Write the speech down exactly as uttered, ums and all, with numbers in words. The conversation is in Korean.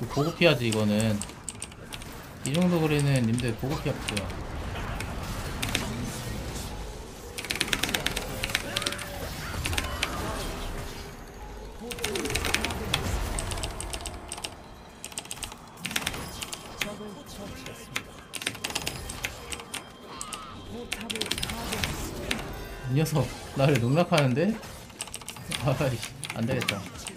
보고 피하지 이거는. 이 정도 거리는 님들 보고 피할게요. 이 녀석 나를 농락하는데? 아이씨 안되겠다.